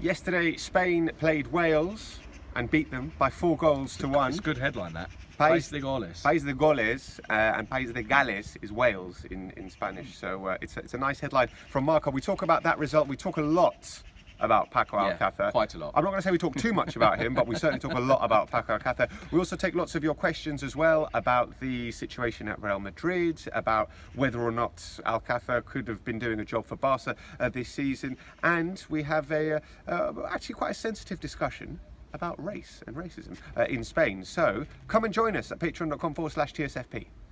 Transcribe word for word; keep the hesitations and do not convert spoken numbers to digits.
Yesterday, Spain played Wales and beat them by four goals to one. It's a good headline, that. País de Goles. País de Goles, uh, and País de Gales is Wales in, in Spanish. So uh, it's, a, it's a nice headline from Marco. We talk about that result. We talk a lot about Paco Yeah, Alcacer. quite a lot. I'm not going to say we talk too much about him, but we certainly talk a lot about Paco Alcacer. We also take lots of your questions as well about the situation at Real Madrid, about whether or not Alcacer could have been doing a job for Barca uh, this season, and we have a uh, actually quite a sensitive discussion about race and racism uh, in Spain. So come and join us at patreon dot com forward slash T S F P.